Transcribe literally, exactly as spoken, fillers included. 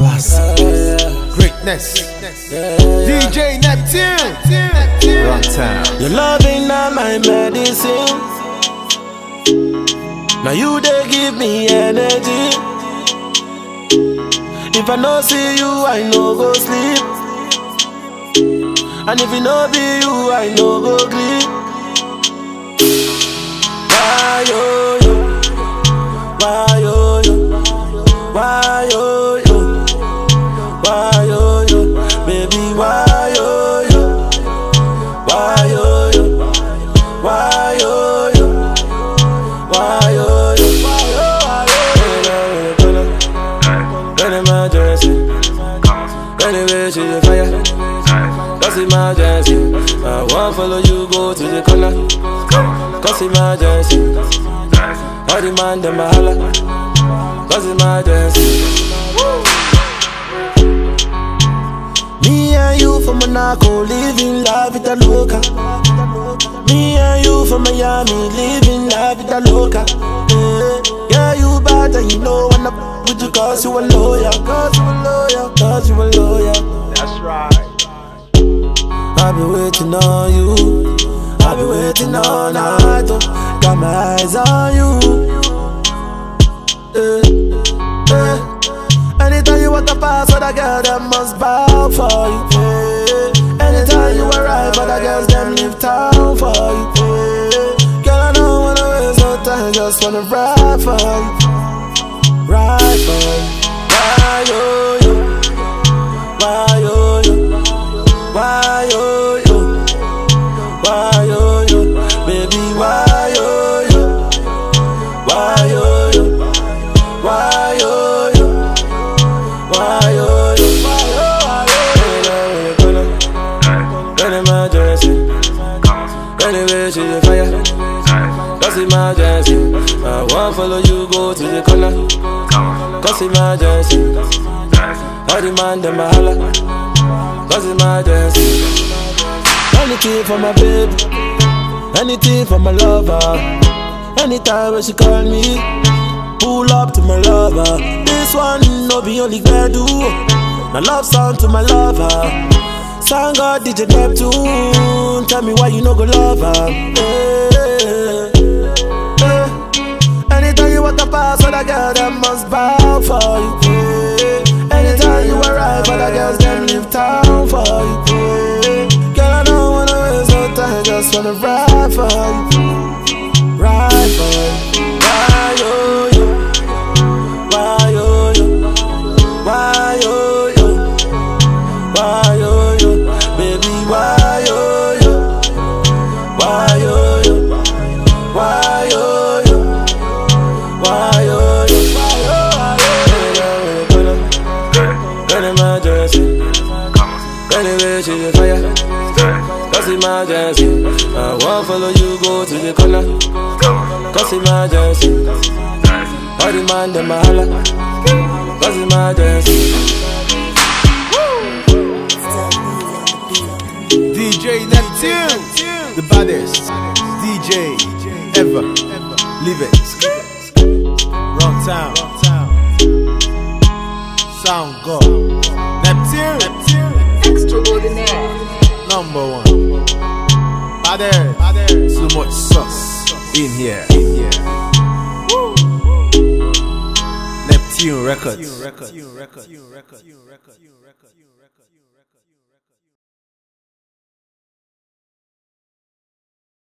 Classic. Greatness. D J Neptune. Wrong time. Your love ain't not my medicine. Now you they give me energy. If I no see you, I no go sleep. And if it no be you, I no go sleep. Why yo yo? Why yo yo? Why yo yo? Why yo yo? Baby, why yo yo? Why yo yo? Why yo yo? Why yo yo? When emergency, when the way to the fire, cause emergency. I won't follow you, go to the corner. Cause emergency. All the man them a holla. Cause emergency. Me and you from Monaco, living la vida loca. Me and you from Miami, living la vida loca. Yeah, yeah, you bad and you know when I with you cause you a lawyer, cause you a lawyer, cause you a lawyer. That's right. I've been waiting on you, I've been waiting all night, oh. Got my eyes on you. Eh, eh. Anytime you want to pass with a girl, them must bow for you. Eh. Anytime you arrive, other girls, them leave town for you. Eh. Girl, I don't wanna waste no time, just wanna ride for you. Ride for you. Why yo yo? Why yo yo? Why yo yo? Why yo yo? Baby, why yo yo? Why yo yo? Why yo yo? Why yo yo? When emergency, when the way to the fire, cause emergency. I won't follow you, go to the corner. Cause emergency. All the man them a holla. Cause emergency. Anything for my baby, anything for my lover. Anytime when she call me, pull up to my lover. This one no be only do. My love song to my lover. Sound God D J Neptune. Tell me why you no go love her. Yeah, yeah. Anytime you want to pass with a girl, them must bow for you. Yeah. Anytime you arrive, other girls, them leave town for you. Yeah. Girl, I don't wanna waste no time, just wanna ride for you. Ride for you. Why yo yo? Why yo yo? Why yo yo? Why yo yo? Baby, why yo yo? Why yo yo? Why yo yo? Why yo yo? When emergency, when the way to the fire, cause emergency. I won't follow you, go to the corner. Cause emergency. All the man them a holla. Cause emergency. D J Neptune, the baddest D J ever. Leave it. Wrong town. Sound God. Neptune. Extraordinaire. Number one. Baddest. So much sauce in here. In here. Neptune Records.